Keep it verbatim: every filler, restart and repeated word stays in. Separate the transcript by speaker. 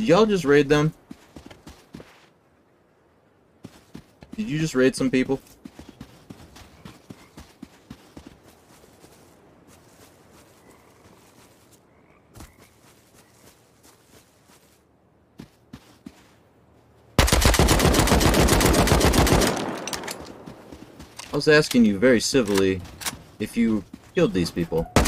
Speaker 1: Did y'all just raid them? Did you just raid some people? I was asking you very civilly if you killed these people.